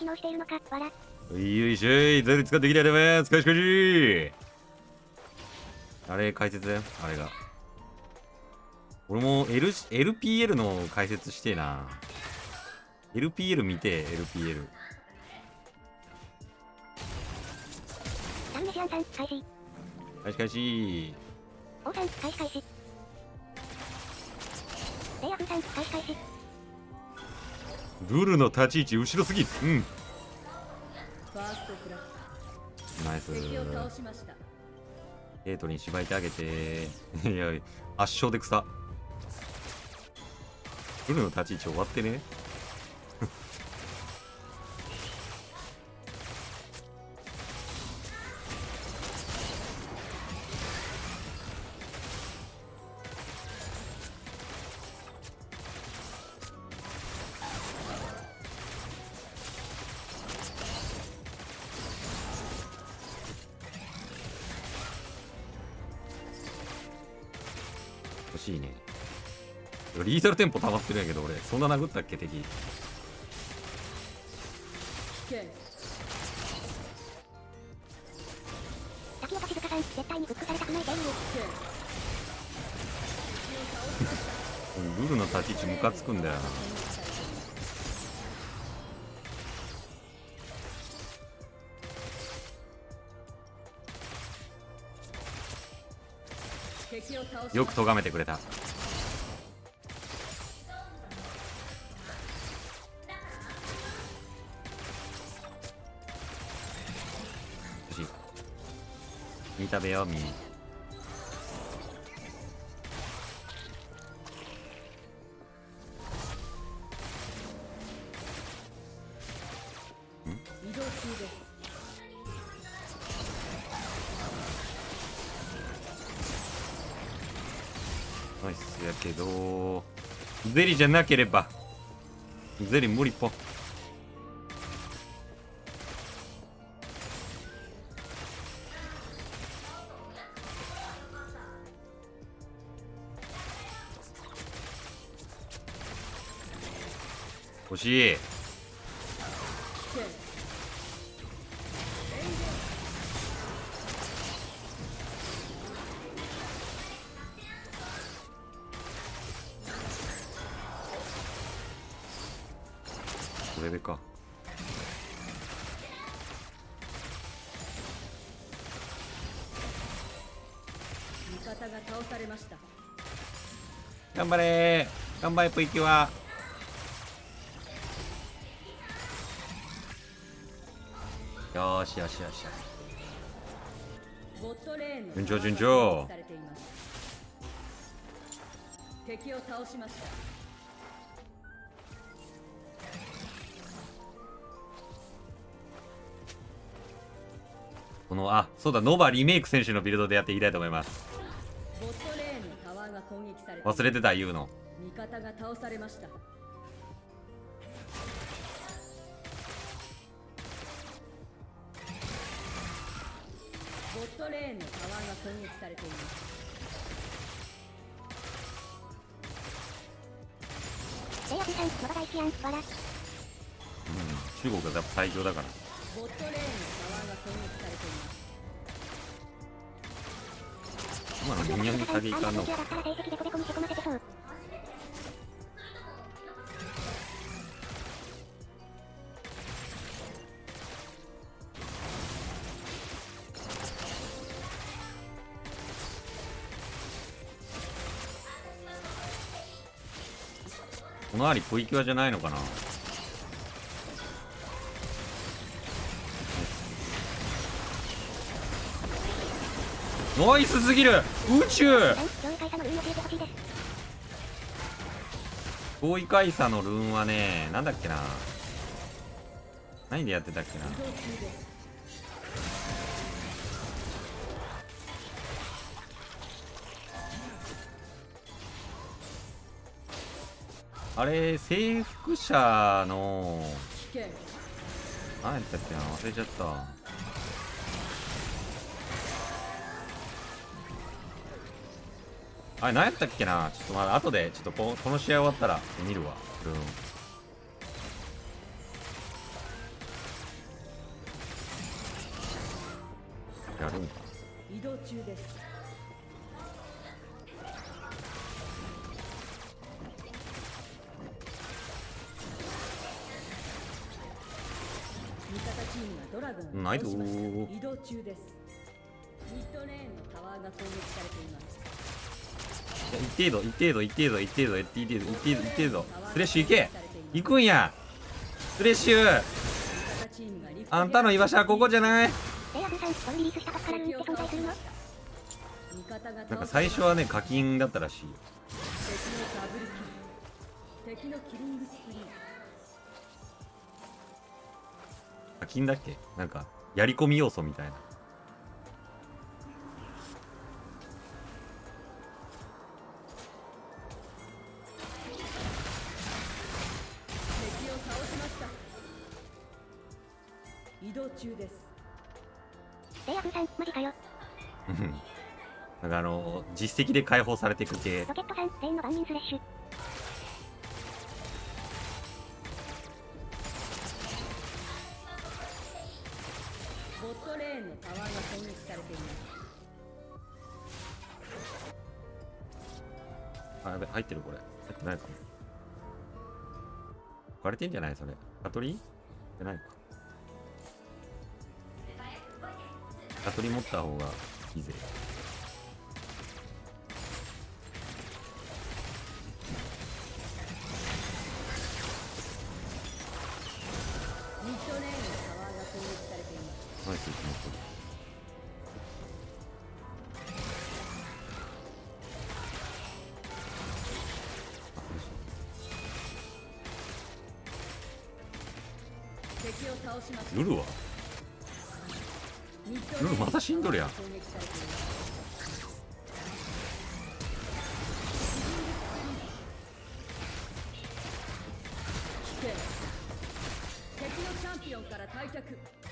機能しているのか、笑。 よいしょい、ゼル使ってきたよね。かしかし。あれ、解説だよ、あれが。俺も、LPL の解説してえな。LPL 見て、LPL。 ダンメシアンさん、開始。 開始開始。 王さん、開始開始。レイヤフーさん、開始開始。 ルルの立ち位置後ろすぎ。うん。ナイス。ゲートにしばいてあげて。いや、圧勝で草。ルルの立ち位置終わってね。欲しいね。リータルテンポ溜まってるんやけど、俺そんな殴ったっけ敵。 滝岡静香さん、絶対にフックされたくないゲーム。 ルルの立ち位置ムカつくんだよな。よく咎めてくれた。身食べよう、身。ナイスやけど、ゼリじゃなければ。ゼリ無理ぽ。欲しい。これでか。 味方が倒されました。 頑張れー、頑張れプリキュア。よーしよしよしよし。 ボットレーンの順調順調。 されています。敵を倒しました。 この、あ、そうだ、ノバリメイク選手のビルドでやっていきたいと思います。 ボットレーンのタワーが攻撃されて忘れてた、言うの。 味方が倒されました。ボットレーンのタワーが攻撃されています。 レイヤフーさん、ノバ大好きやん、笑。 うん、中国がやっぱ最強だから。 ボットレーンのタワーが攻撃されています。 今のミニオンに鍵いかんのか。 だったら成績でこべこみせこませてそう。 このアリプリキュアじゃないのかな。ナイスすぎる。宇宙合意解差のルーンはね、なんだっけな、何でやってたっけな。あれ征服者の何やったっけな、忘れちゃった。あれ何やったっけな、ちょっとまだ後でちょっとこの試合終わったら見るわ。 やるんか。 移動中です。味方チームがドラゴンをないぞ倒しました。 ー。 移動中です。ミッドレーンのタワーが攻撃されています。 一程度一程度一程度一程度一程度一程度一程度スレッシュ行け。行くんやスレッシュ。 味方チームがリフトあんたの居場所はここじゃない。 レイアブさん、ボンリリースした時からルーンって存在するの？ 味方がなんか最初はね課金だったらしいよ。 敵のダブルキル。敵のキリングスプリー。 課金だっけ。なんかやり込み要素みたいな。 敵を倒しました。移動中です。 レイアブさん、マジかよ。 うんなんか実績で解放されていく系。 ロケットさん、レインの万人スレッシュ。 ボットレーンのタワーが攻撃されています。 あ、やべ、入ってるこれ。入ってないかも。割れてんじゃないそれ。カトリーじゃないか。カトリ持った方がいいぜ。 ミッドレーンのタワーが攻撃されています。 ナイス、持ってる。 敵を倒しました。 ルルはミッドレーンのルルまた死んどるやん。 攻撃されています。危険。敵のチャンピオンから退却。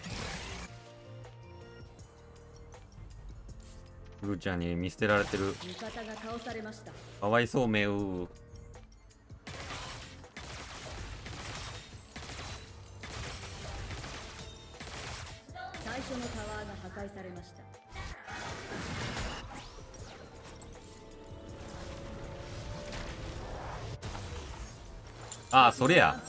ルルちゃんに見捨てられてる。 味方が倒されました。 かわいそうめう。 最初のタワーが破壊されました。 ああ、それや。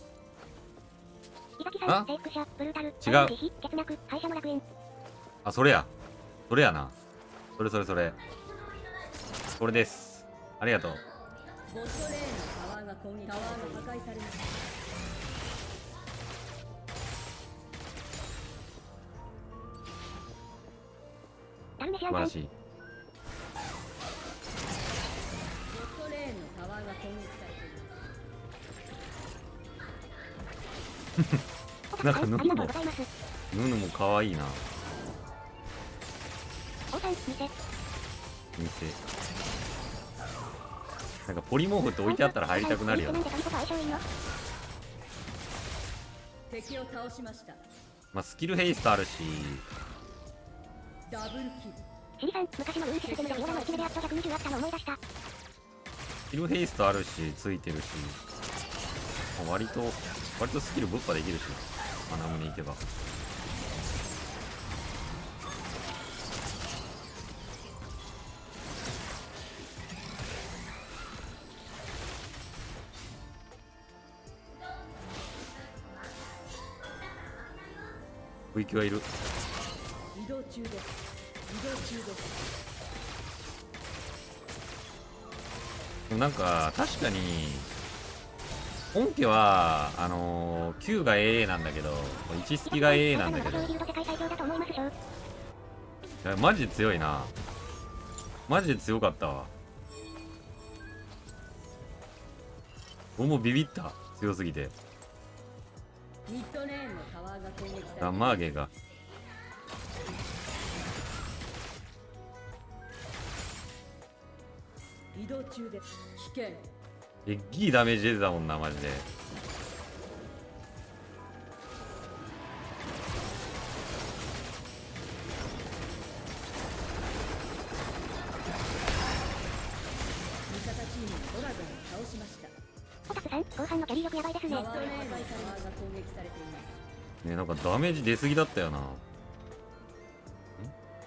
伊垣あさん、レイクシャ、ブルータル、 違う自費、欠脈、敗者も楽園。 あ、それや。それやな。それそれそれ。これです。ありがとう。 ボットレーンのタワーが攻撃。タワーが破壊されました。 ダルメシアンさん、 素晴らしい。 ボットレーンのタワーが攻撃されています。 オタなんかクさん、ありがとうございます。 ヌヌも可愛いな。 王さん、見せ。 見て。なんかポリモーフって置いてあったら入りたくなるよな。 なんで神と相性いいの？ 敵を倒しました。 まあスキルヘイストあるし。 ダブルキル。 シリさん、昔のルーシステムでビオラの1目であった120あったの思い出した。 スキルヘイストあるし、ついてるし。まあ割とスキルぶっぱできるし。マナムに行けば。ブイキはいる。 移動中です。移動中です。 でもなんか確かに本家は9が AA なんだけど1スキが AA なんだけど、 世界最強だと思いますしょう。 いやマジで強いな。マジで強かったわ。俺もビビった。強すぎて。 ミッドレーンのタワーが攻撃されています。 ダンマーゲが移動中です。危険。 えっぎいダメージ出てたもんなマジで。 味方チームがドラゴンを倒しました。 オタクさん、後半のキャリー力やばいですね。 ミッドレーンのタワーが攻撃されています。 ねなんかダメージ出すぎだったよな。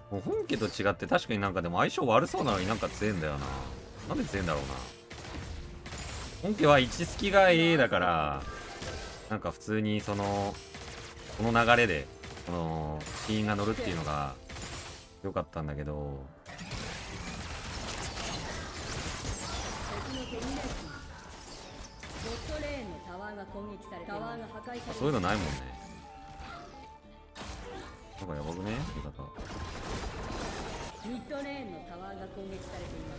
もう本家と違って確かになんかでも相性悪そうなのになんか強えんだよな。なんで強えんだろうな。本家は1スキが A だからなんか普通にそのこの流れでこのシーンが乗るっていうのが良かったんだけど、 敵の手になるボットレーンのタワーが攻撃されています。タワーが破壊されています。 そういうのないもんね。なんかやばくね味方。 ミッドレーンのタワーが攻撃されています。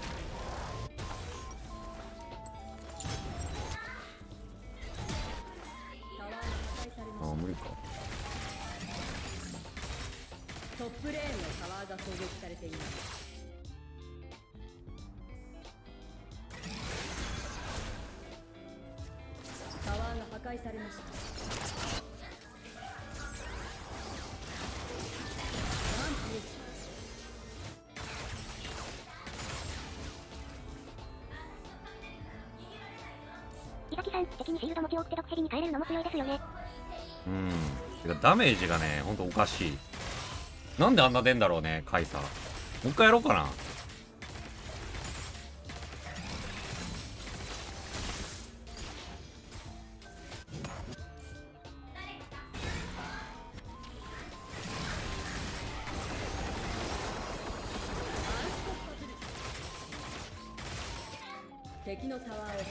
タワーが破壊されまああし無理か。 た。トップレーンのタワーが攻撃されています。タワーが破壊されました。ワンピース。 伊崎さん、敵にシールド持ち置くて毒ヘリに変えれるのも強いですよね。 てかダメージがねほんとおかしい。なんであんな出んだろうねカイサー。もう一回やろうかな。 敵のタワーを破壊します。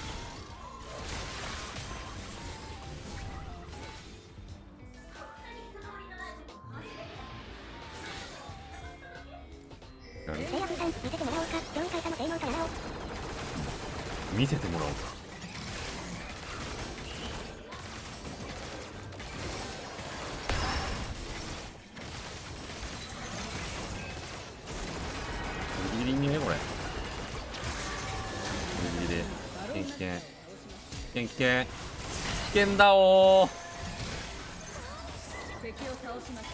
レイアフさん、見せてもらおうか。上位会社の性能とやらを。 見せてもらおうか。ギリギリにねこれ。ギリギリで危険危険危険危険危険だおー。 敵を倒しました。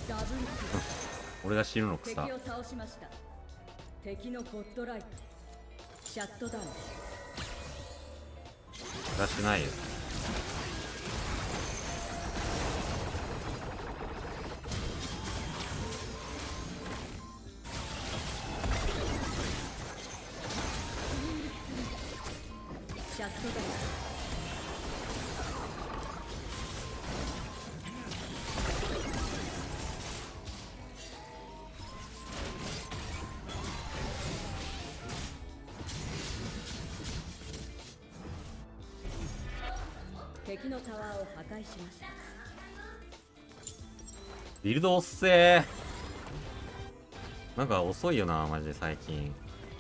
ダブルキル。 俺が死ぬの草。 敵を倒しました。敵のゴッドライトシャットダウン。 出してないよ。 シャットダウン。敵のタワーを破壊しました。 ビルドおっせー。なんか遅いよなマジで最近。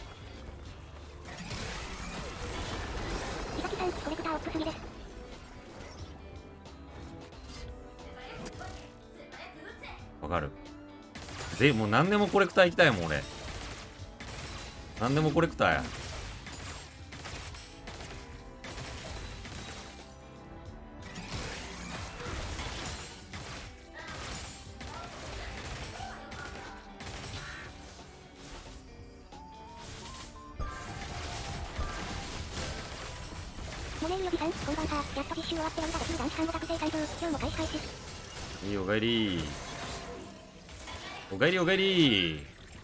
伊崎さん、コレクターオップすぎです。 わかる。もう何でもコレクター行きたいもん俺。何でもコレクターや。 モネイヨビさん、こんばんは。やっと実習終わってワンダが集団期間を学生開封。今日も開始開始。 いいおかえりおかえりおかえり。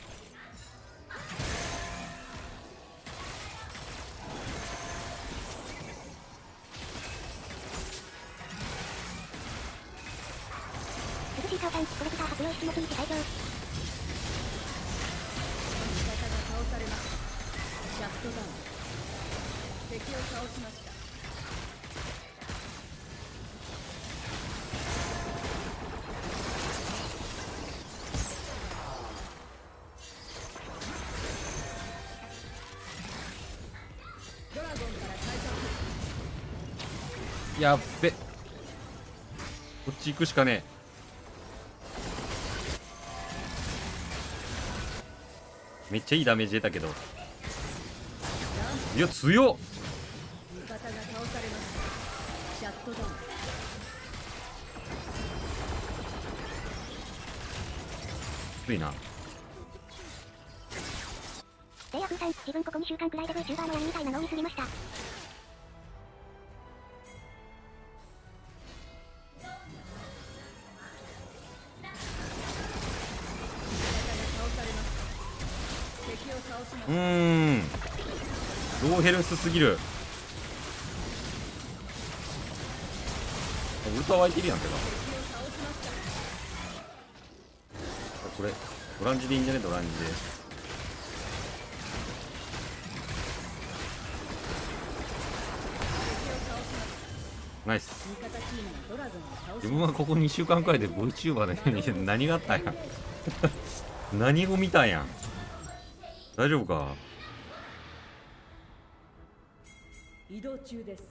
涼しい母さん、コレクター発表室もついて最強。 味方が倒されました。シャットダウン。敵を倒しました。ドラゴンから退却。 やっべ。こっち行くしかねえ。めっちゃいいダメージ出たけど。いや強っ。 味方が倒されました。シャットダウン。 きついな。 レイアフさん、自分ここ2週間くらいで VTuber のやりみたいなのを見すぎました。 ローヘルスすぎる。ウルトラ湧いてるやんてか。これドランジでいいんじゃね？ドランジで。ナイス。自分はここ2週間くらいで VTuber のように何があったんや何を見たんや。大丈夫か？ 移動中です。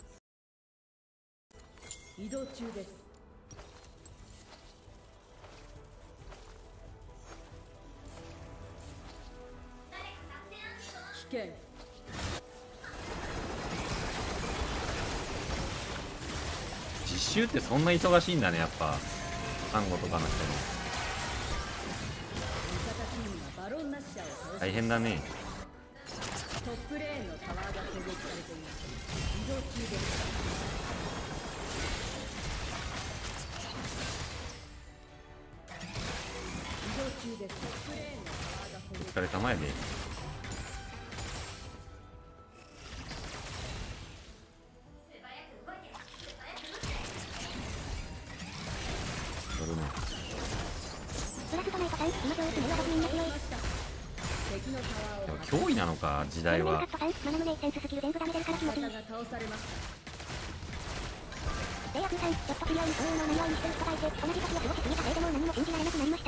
移動中です。危険。 実習ってそんな忙しいんだね、やっぱ看護とかの人も。 バロンナッシャーを倒し、 大変だね。 トップレーンのタワーが攻撃されています。移動中です。移動中です。トップレーンのタワーが攻撃。 お疲れ様やで。乗るね。 ブラストナイトさん、今上手には6人で強い。 敵のタワーをでも脅威なのか、時代は。 カットさん、マナムネイセンススキル全部ダメ出るから気持ちいい。 が倒されました。 レイヤーさん、ちょっと知り合いにそういうのを何ようにしてる人がいて、同じ時を過ごしすぎたせいでもう何も信じられなくなりました。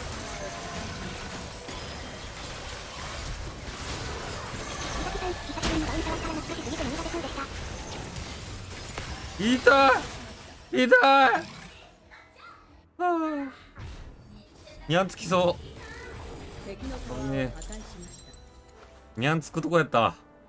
美咲さん、久しぶりにバウンサーから懐かしすぎて涙出そうでした。 痛い痛いはあ、にゃんつきそ敵のタワーを破壊しました。 う。にゃんつくとこやった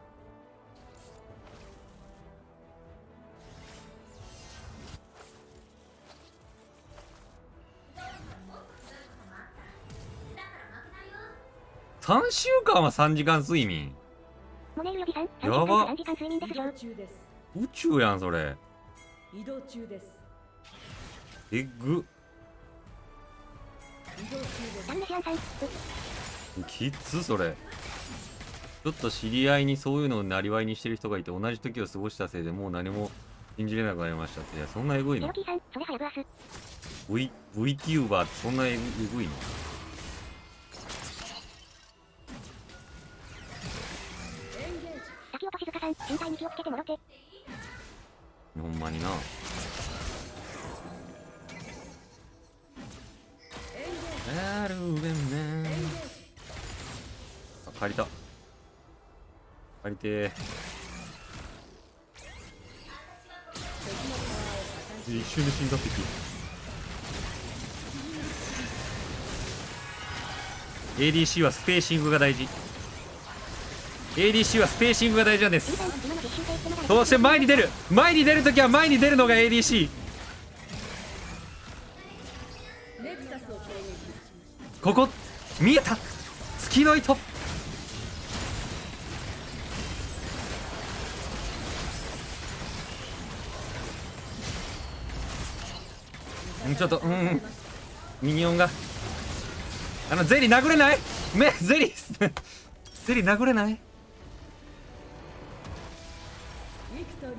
。3週間は3時間睡眠。 モネル予備さん、 やば 3時間睡眠で移すよ。 動中です。 宇宙やんそれ。 移動中です。 えぐ移動中です。 ダンネシアンさん、 きつそれ。ちょっと知り合いにそういうのをなりわいにしてる人がいて、同じ時を過ごしたせいでもう何も信じれなくなりましたって。いや、そんなエグいの？ レオキーさん、それハヤブアス。 VTuber ってそんなエグいの？ 滝音静香さん、身体に気をつけてもろて。 ほんまにな。あるべんね。あ、借りた。借りてー。一瞬で死んだ敵。ADC はスペーシングが大事。ADC はスペーシングが大事なんです。そして前に出るときは前に出るのが ADC。 ネクサスを攻撃しました。 ここ見えた月の糸。ちょっとミニオンがゼリー殴れないゼリーゼリー殴れない。 ビクトリー。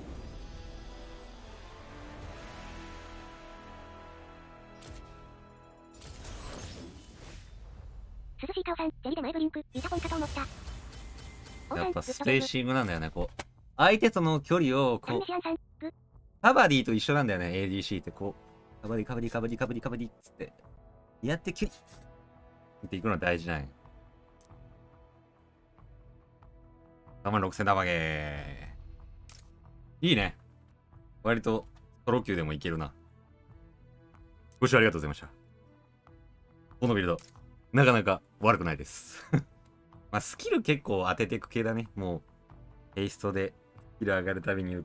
涼しい顔さん、ゼリで前ブリンク、イタコンかと思った。 やっぱスペーシングなんだよね。こう相手との距離をダンこうネシアンさん、グ。 カバディと一緒なんだよね。 ADC ってこうカバディカバディカバディカバディカバディっつってやってキュッっていくのは大事なんよ。36000玉ゲーいいね。割とソロ級でもいけるな。ご視聴ありがとうございました。このビルドなかなか悪くないですまあスキル結構当てていく系だね。もうヘイストでスキル上がるたびに打って。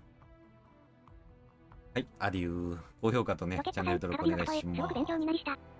はい、アデュー。高評価とね、チャンネル登録お願いします。 すごく勉強になりした。